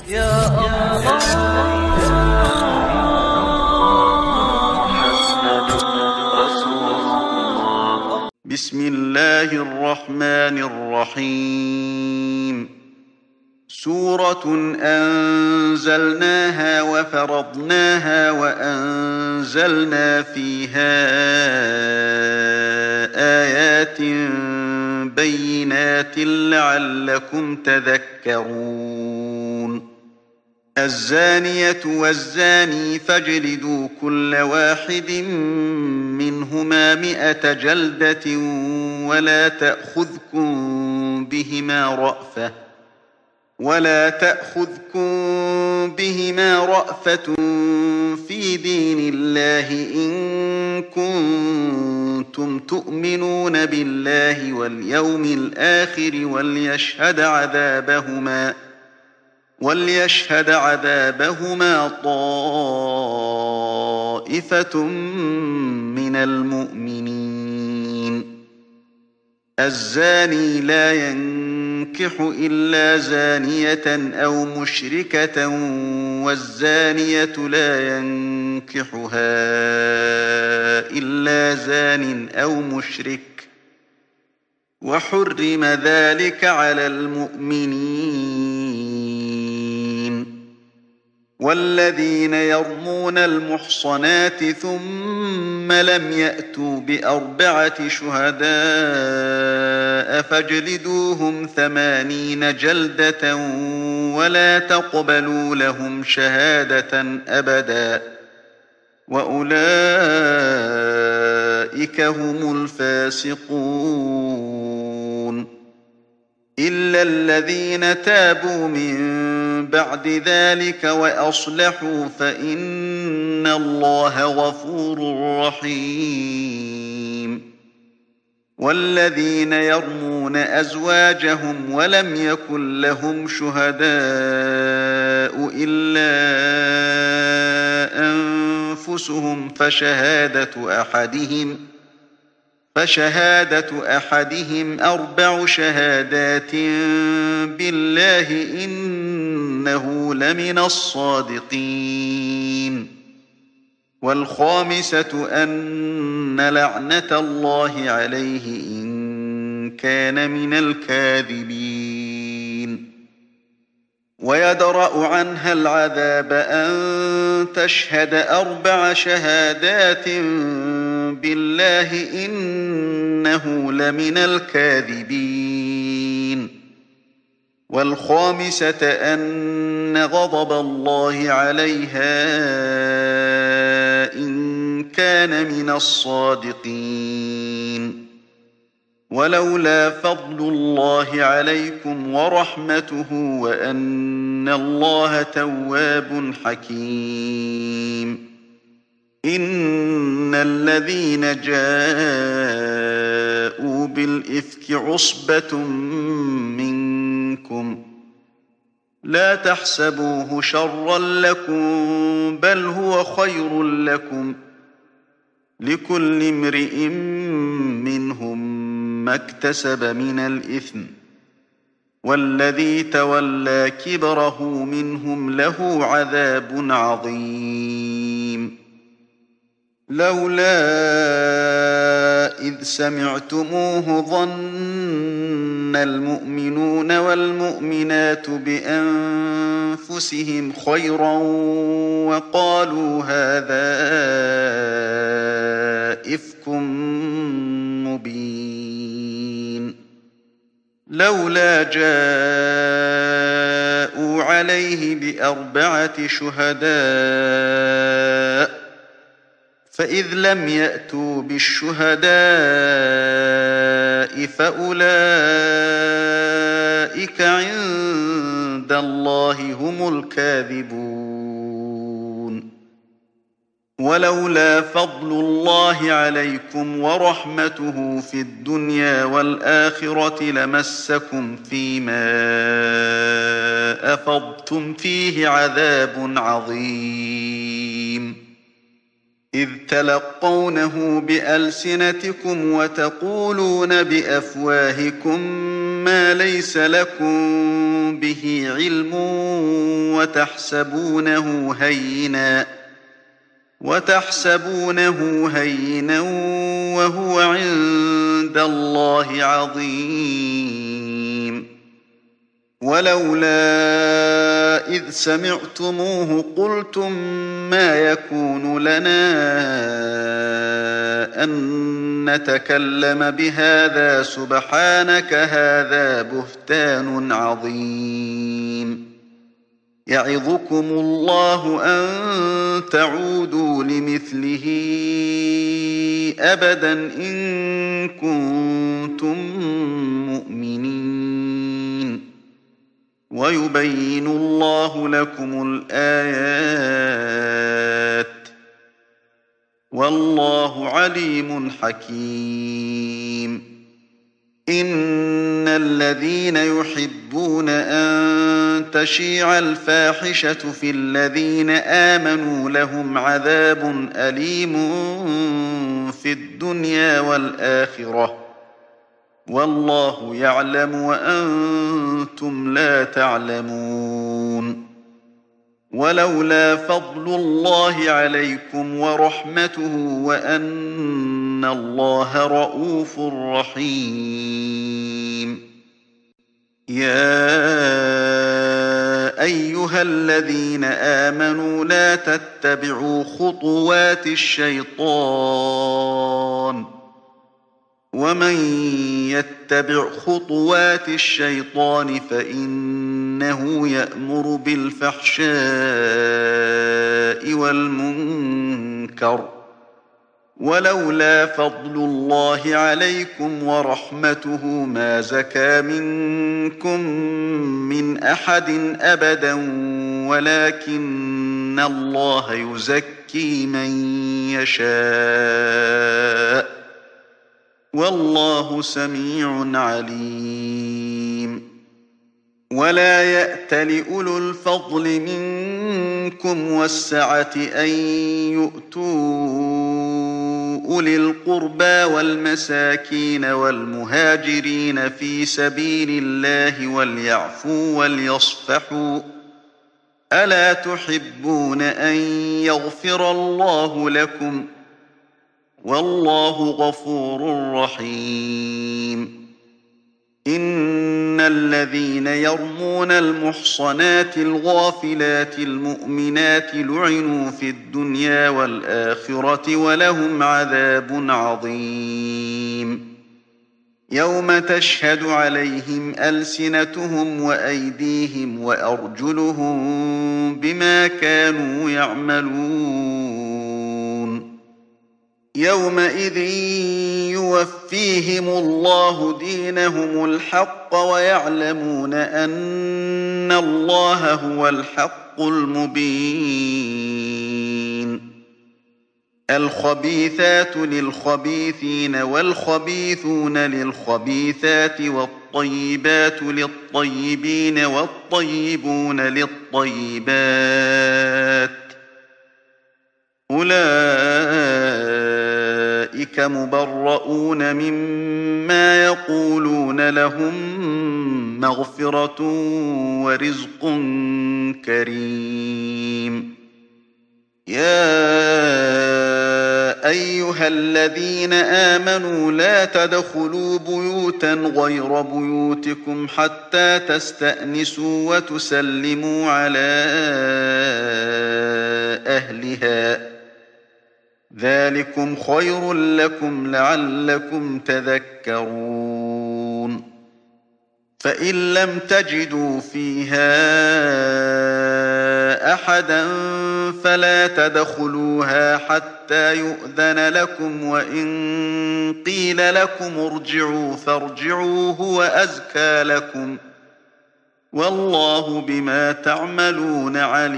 يا الله. بسم الله الرحمن الرحيم. سورة أنزلناها وفرضناها وأنزلنا فيها آيات بينات لعلكم تذكرون. الزانية والزاني فاجلدوا كل واحد منهما 100 جلدة ولا تأخذكم بهما رأفة في دين الله إن كنتم تؤمنون بالله واليوم الآخر وليشهد عذابهما طائفة من المؤمنين. الزاني لا ينكح إلا زانية أو مشركة والزانية لا ينكحها إلا زان أو مشرك وحرم ذلك على المؤمنين. والذين يرمون المحصنات ثم لم يأتوا ب4 شهداء فاجلدوهم 80 جلدة ولا تقبلوا لهم شهادة أبدا وأولئك هم الفاسقون. إلا الذين تابوا من بعد ذلك وأصلحوا فإن الله غفور رحيم. والذين يرمون أزواجهم ولم يكن لهم شهداء إلا أنفسهم فشهادة أحدهم 4 شهادات بالله إنه لمن الصادقين. والخامسة أن لعنة الله عليه إن كان من الكاذبين. ويدرأ عنها العذاب أن تشهد 4 شهادات بالله إنه لمن الكاذبين. والخامسة أن غضب الله عليها إن كان من الصادقين. ولولا فضل الله عليكم ورحمته وأن الله تواب حكيم. إن الذين جاءوا بالإفك عصبة منكم لا تحسبوه شرا لكم بل هو خير لكم لكل امرئ منهم ما اكتسب من الإثم والذي تولى كبره منهم له عذاب عظيم. لولا إذ سمعتموه ظن المؤمنون والمؤمنات بأنفسهم خيرا وقالوا هذا إفك مبين. لولا جاءوا عليه ب4 شهداء فإذ لم يأتوا بالشهداء فأولئك عند الله هم الكاذبون. ولولا فضل الله عليكم ورحمته في الدنيا والآخرة لمسكم فيما أفضتم فيه عذاب عظيم. إذ تلقونه بألسنتكم وتقولون بأفواهكم ما ليس لكم به علم وتحسبونه هينا وهو عند الله عظيم. ولولا إذ سمعتموه قلتم ما يكون لنا أن نتكلم بهذا سبحانك هذا بهتان عظيم. يعظكم الله أن تعودوا لمثله أبدا إن كنتم مؤمنين. ويبين الله لكم الآيات والله عليم حكيم. إن الذين يحبون أن تشيع الفاحشة في الذين آمنوا لهم عذاب أليم في الدنيا والآخرة والله يعلم وأنتم لا تعلمون. ولولا فضل الله عليكم ورحمته وأن الله رءوف رحيم. يا أيها الذين آمنوا لا تتبعوا خطوات الشيطان ومن يتبع خطوات الشيطان فإنه يأمر بالفحشاء والمنكر. ولولا فضل الله عليكم ورحمته ما زكى منكم من أحد أبدا ولكن الله يزكي من يشاء والله سميع عليم. ولا يأتل أولو الفضل منكم والسعة أن يؤتوا أولي القربى والمساكين والمهاجرين في سبيل الله وليعفوا وليصفحوا ألا تحبون أن يغفر الله لكم والله غفور رحيم. إن الذين يرمون المحصنات الغافلات المؤمنات لعنوا في الدنيا والآخرة ولهم عذاب عظيم. يوم تشهد عليهم ألسنتهم وأيديهم وأرجلهم بما كانوا يعملون. يومئذ يوفيهم الله دينهم الحق ويعلمون أن الله هو الحق المبين. الخبيثات للخبيثين والخبيثون للخبيثات والطيبات للطيبين والطيبون للطيبات أولئك مبرؤون مما يقولون لهم مغفرة ورزق كريم. يا أيها الذين آمنوا لا تدخلوا بيوتا غير بيوتكم حتى تستأنسوا وتسلموا على أهلها ذلكم خير لكم لعلكم تذكرون. فإن لم تجدوا فيها أحدا فلا تدخلوها حتى يؤذن لكم وإن قيل لكم ارجعوا فارجعوا هو أزكى لكم والله بما تعملون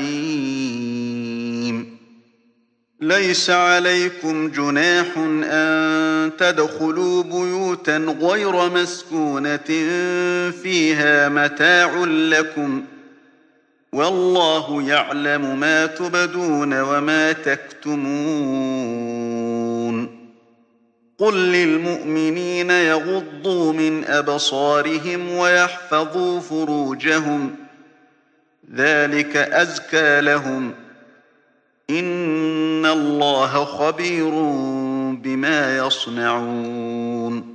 عليم. ليس عليكم جناح أن تدخلوا بيوتا غير مسكونة فيها متاع لكم والله يعلم ما تبدون وما تكتمون. قل للمؤمنين يغضوا من أبصارهم ويحفظوا فروجهم ذلك أزكى لهم إن الله خبير بما يصنعون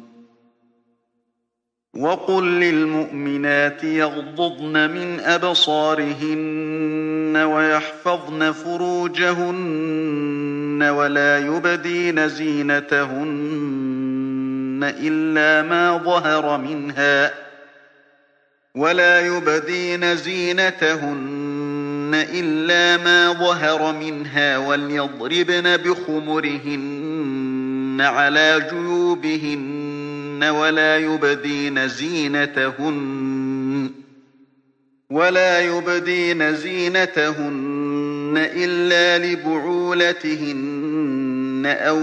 وقل للمؤمنات يغضضن من أبصارهن ويحفظن فروجهن ولا يبدين زينتهن إلا ما ظهر منها وليضربن بخمرهن على جيوبهن ولا يبدين زينتهن إلا لبعولتهن أو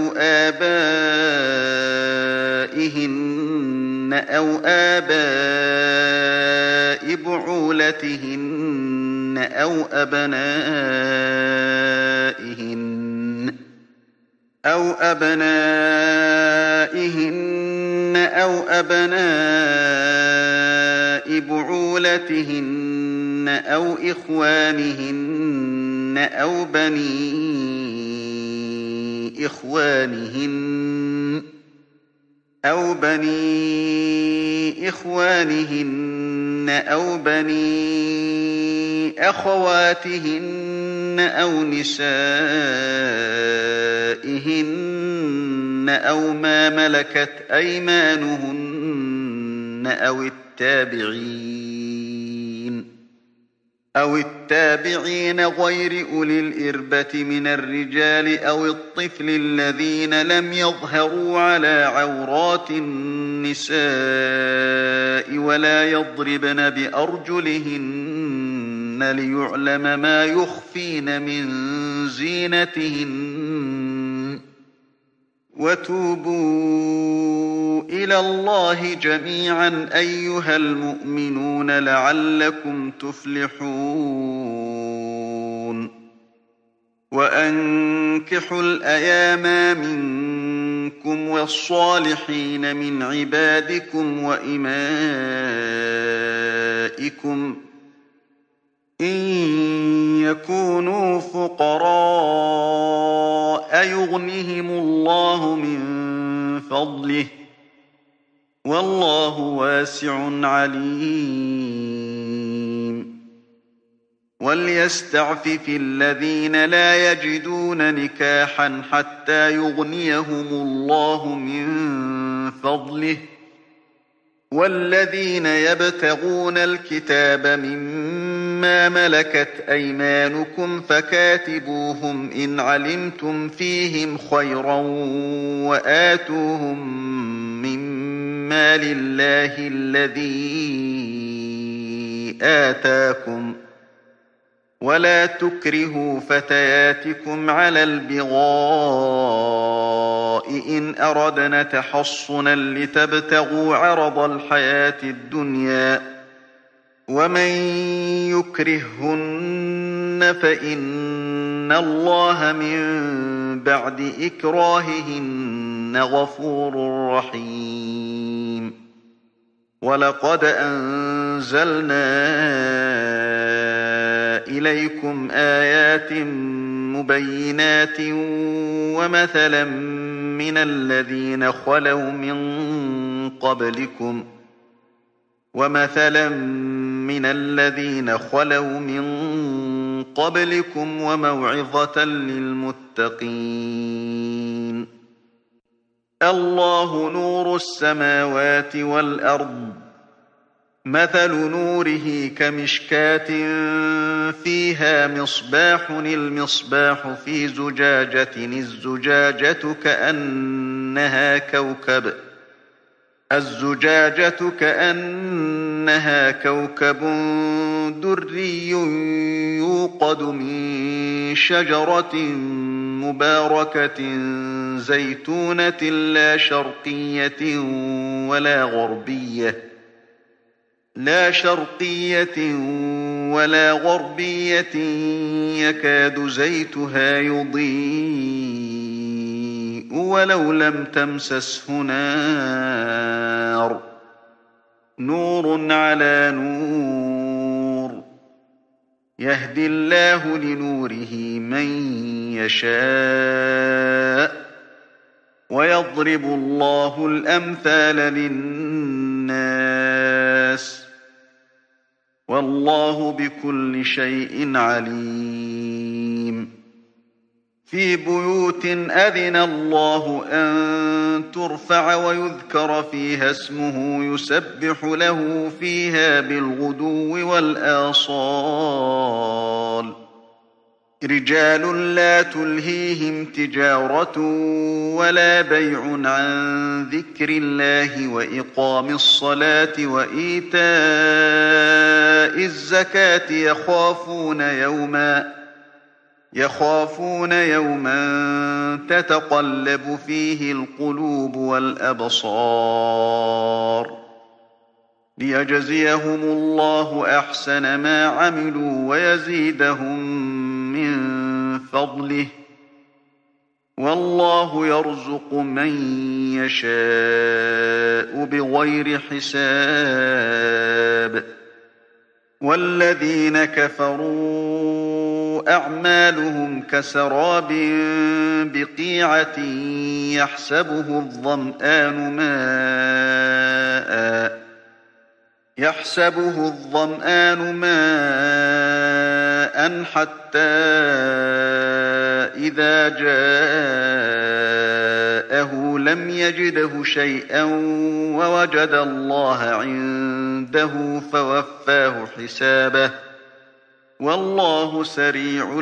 آباء بعولتهن أو أبنائهن أو أبناء بعولتهن أو إخوانهن أو بني إخوانهن أو بني أخواتهن أو نسائهن أو ما ملكت أيمانهن أو التابعين غير أولي الإربة من الرجال أو الطفل الذين لم يظهروا على عورات النساء ولا يضربن بأرجلهن ليعلم ما يخفين من زينتهن وتوبوا إلى الله جميعا أيها المؤمنون لعلكم تفلحون وأنكحوا الأيام منكم والصالحين من عبادكم وإمائكم إن يكونوا فقراء يغنهم الله من فضله والله واسع عليم وليستعفف الذين لا يجدون نكاحا حتى يغنيهم الله من فضله والذين يبتغون الكتاب مما ملكت أيمانكم فكاتبوهم إن علمتم فيهم خيرا وآتوهم مما لله الذي آتاكم ولا تكرهوا فتياتكم على البغاء إن أردنا تحصنا لتبتغوا عرض الحياة الدنيا ومن يكرههن فإن الله من بعد إكراههن غفور رحيم ولقد أنزلنا إليكم آيات مبينات ومثلا من الذين خلوا من قبلكم وموعظة للمتقين الله نور السماوات والأرض مثل نوره كمشكاة فيها مصباح المصباح في زجاجة الزجاجة كأنها كوكب دري يوقد من شجرة مباركة زيتونة لا شرقية ولا غربية يكاد زيتها يضيء ولو لم تمسسه نار نور على نور يهدي الله لنوره من يشاء ويضرب الله الأمثال للناس والله بكل شيء عليم في بيوت أذن الله أن ترفع ويذكر فيها اسمه يسبح له فيها بالغدو والآصال رجال لا تلهيهم تجارة ولا بيع عن ذكر الله وإقام الصلاة وإيتاء الزكاة يخافون يوما تتقلب فيه القلوب والأبصار ليجزيهم الله أحسن ما عملوا ويزيدهم من فضله والله يرزق من يشاء بغير حساب والذين كفروا أعمالهم كسراب بقيعة يحسبه الظمآن ماء حتى إذا جاءه لم يجده شيئا ووجد الله عنده فوفاه حسابه والله سريع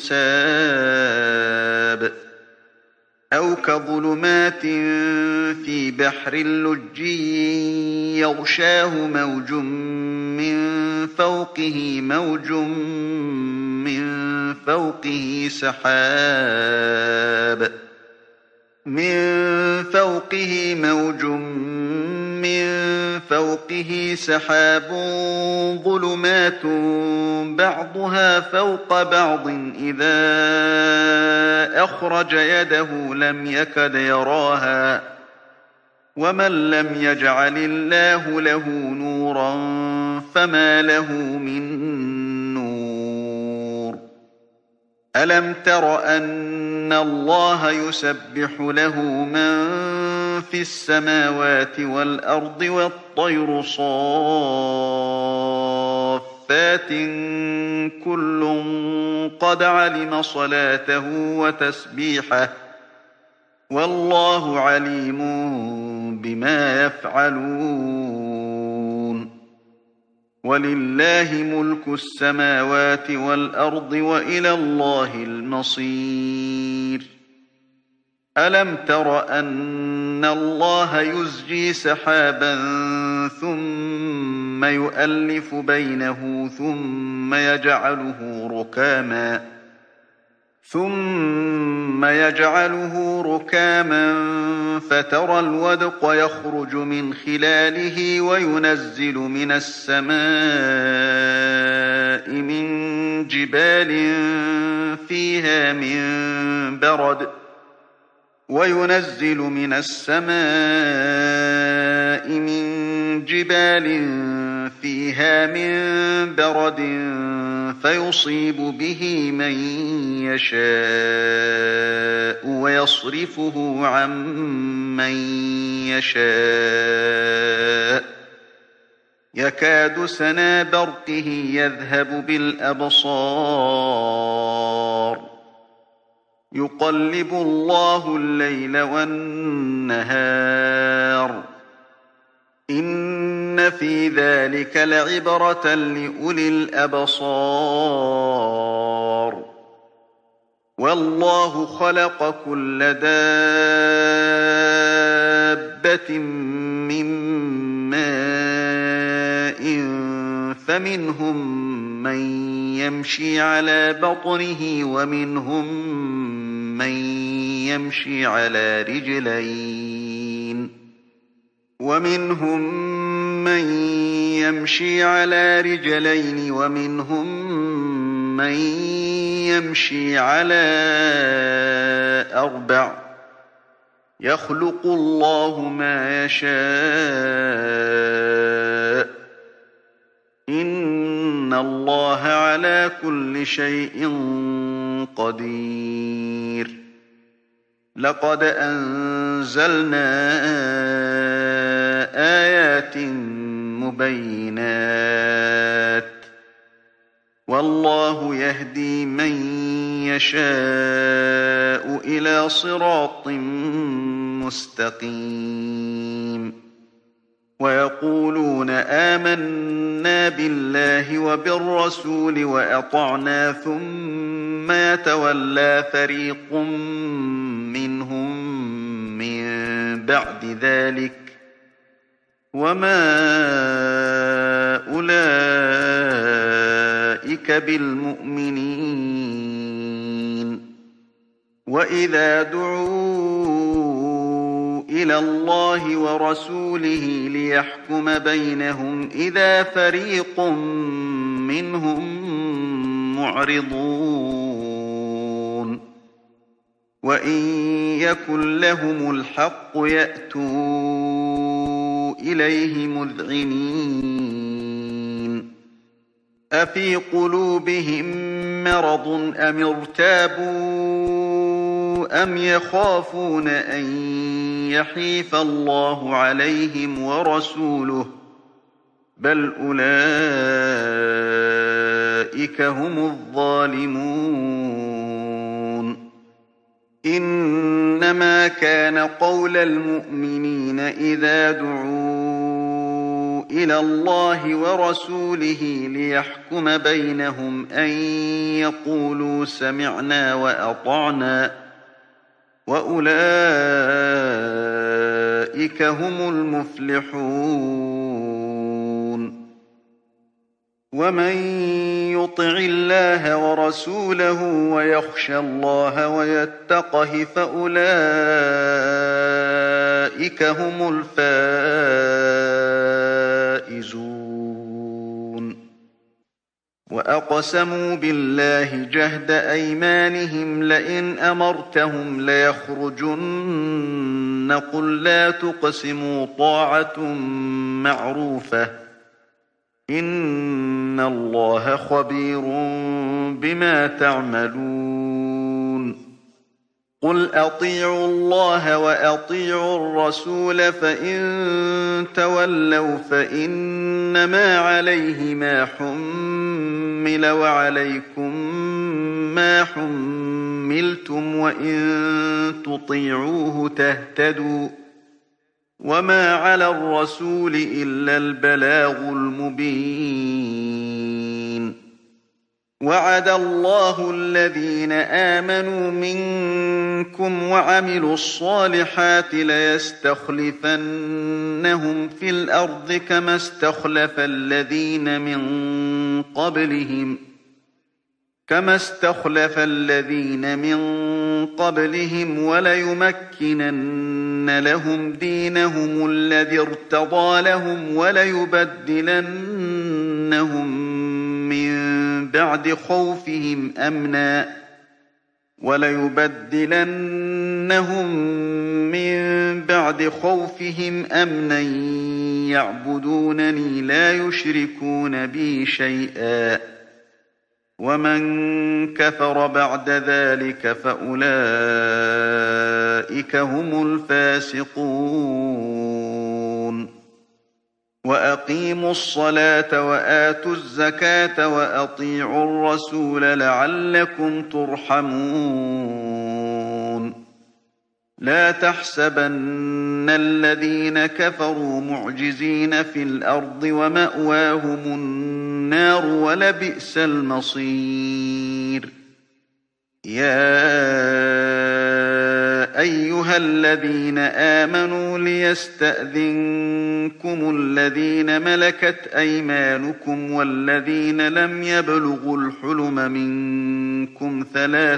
الحساب أو كظلمات في بحر لجي يغشاه موج من فوقه سحاب ظلمات بعضها فوق بعض إذا أخرج يده لم يكد يراها ومن لم يجعل الله له نورا فما له من نور ألم تر أن الله يسبح له من في السماوات والأرض والطير صافات كل قد علم صلاته وتسبيحه والله عليم بما يفعلون ولله ملك السماوات والأرض وإلى الله المصير ألم تر أن الله يزجي سحابا ثم يؤلف بينه ثم يجعله ركاما فترى الودق يخرج من خلاله وينزل من السماء من جبال فيها من برد فيصيب به من يشاء ويصرفه عن من يشاء يكاد سنا برقه يذهب بالأبصار يقلب الله الليل والنهار إن في ذلك لعبرة لأولي الأبصار والله خلق كل دابة من ماء فمنهم من يمشي على بطنه ومنهم من يمشي على رجلين ومنهم من يمشي على 4 يخلق الله ما يشاء إن الله على كل شيء قدير لقد أنزلنا آيات مبينات والله يهدي من يشاء إلى صراط مستقيم ويقولون آمنا بالله وبالرسول وأطعنا ثم يتولى فريق منهم من بعد ذلك وما أولئك بالمؤمنين وإذا دعوا إلى الله ورسوله ليحكم بينهم إذا فريق منهم معرضون وإن يكن لهم الحق يأتوا إليه مذعنين أفي قلوبهم مرض أم ارتابوا أم يخافون أن يحيف الله عليهم ورسوله بل أولئك هم الظالمون إنما كان قول المؤمنين إذا دعوا إلى الله ورسوله ليحكم بينهم أن يقولوا سمعنا وأطعنا وأولئك هم المفلحون ومن يطع الله ورسوله ويخشى الله ويتقه فأولئك هم الفائزون وأقسموا بالله جهد أيمانهم لئن أمرتهم ليخرجن قل لا تقسموا طاعة معروفة إن الله خبير بما تعملون قل أطيعوا الله وأطيعوا الرسول فإن تولوا فإنما عليه ما حمل وعليكم ما حملتم وإن تطيعوه تهتدوا وما على الرسول إلا البلاغ المبين وعد الله الذين آمنوا منكم وعملوا الصالحات ليستخلفنهم في الأرض كما استخلف الذين من قبلهم وليمكنن لهم دينهم الذي ارتضى لهم وليبدلنهم من بعد خوفهم أمنا يعبدونني لا يشركون بي شيئا ومن كفر بعد ذلك فأولئك هم الفاسقون وأقيموا الصلاة وآتوا الزكاة وأطيعوا الرسول لعلكم ترحمون لا تحسبن الذين كفروا معجزين في الأرض ومأواهم النار ولبئس المصير يا أيها الذين آمنوا ليستأذنكم الذين ملكت أيمانكم والذين لم يبلغوا الحلم منكم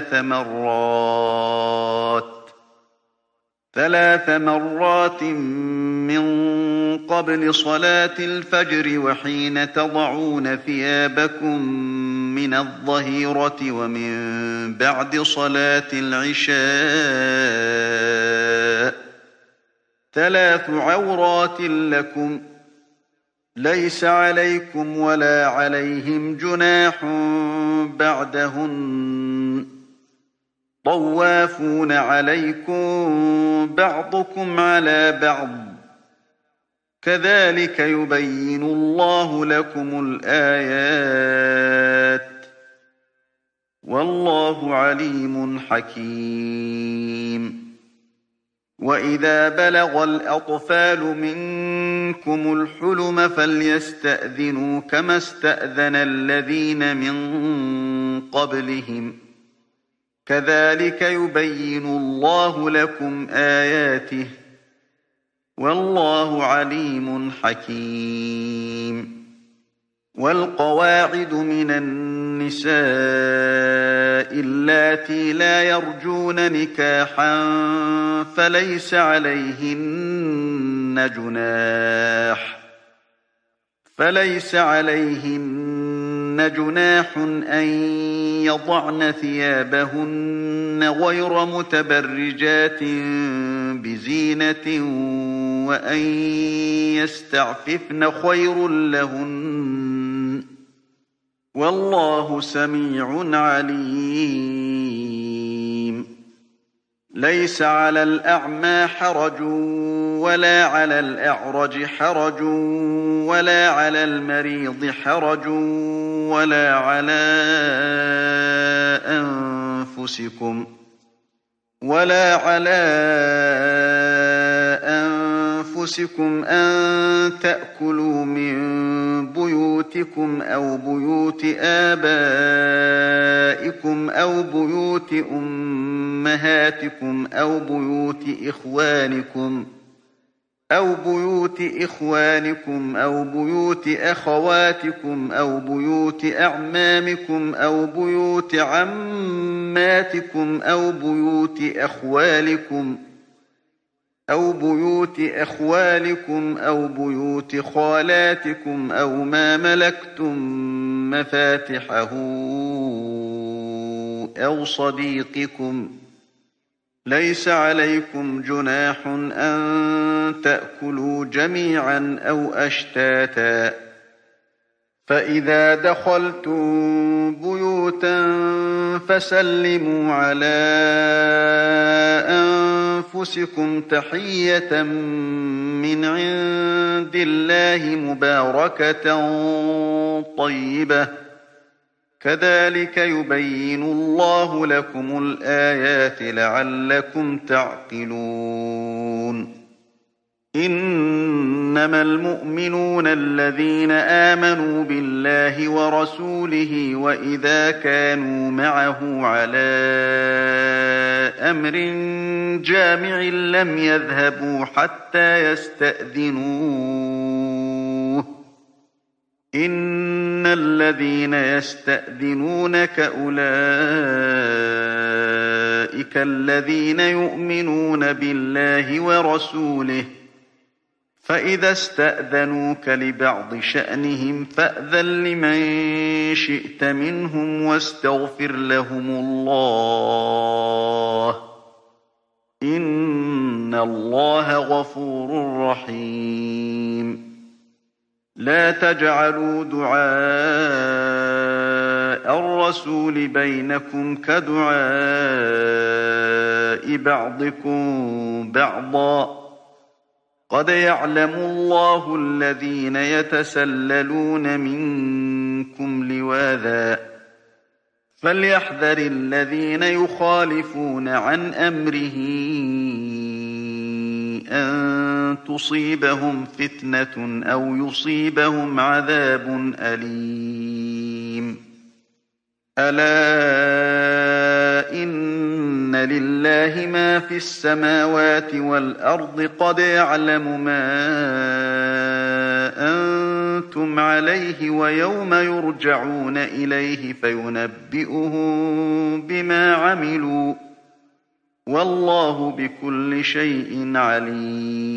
ثلاث مرات من قبل صلاة الفجر وحين تضعون ثيابكم من الظهيرة ومن بعد صلاة العشاء 3 عورات لكم ليس عليكم ولا عليهم جناح بعدهن طوافون عليكم بعضكم على بعض كذلك يبين الله لكم الآيات والله عليم حكيم وإذا بلغ الأطفال منكم الحلم فليستأذنوا كما استأذن الذين من قبلهم كذلك يبين الله لكم آياته والله عليم حكيم والقواعد من النساء اللاتي لا يرجون نكاحا فليس عليهن جناح أن يضعن ثيابهن غير متبرجات بزينة وأن يستعففن خير لهن والله سميع عليم ليس على الأعمى حرج ولا على الأعرج حرج ولا على المريض حرج ولا على أنفسكم أن تأكلوا من بيوتكم أو بيوت آبائكم أو بيوت أمهاتكم أو بيوت إخوانكم أو بيوت أخواتكم أو بيوت أعمامكم أو بيوت عماتكم أو بيوت أخوالكم أو بيوت خالاتكم أو ما ملكتم مفاتحه أو صديقكم ليس عليكم جناح أن تأكلوا جميعا أو أشتاتا فإذا دخلتم بيوتا فسلموا على أنفسكم تحية من عند الله مباركة طيبة كذلك يبين الله لكم الآيات لعلكم تعقلون إنما المؤمنون الذين آمنوا بالله ورسوله وإذا كانوا معه على أمر جامع لم يذهبوا حتى يستأذنوه إن الذين يستأذنونك أولئك الذين يؤمنون بالله ورسوله فإذا استأذنوك لبعض شأنهم فأذن لمن شئت منهم واستغفر لهم الله إن الله غفور رحيم لا تجعلوا دعاء الرسول بينكم كدعاء بعضكم بعضا قد يعلم الله الذين يتسللون منكم لواذا فليحذر الذين يخالفون عن أمره أن تصيبهم فتنة أو يصيبهم عذاب أليم ألا إن لله ما في السماوات والأرض قد يعلم ما أنتم عليه ويوم يرجعون إليه فينبئهم بما عملوا والله بكل شيء عليم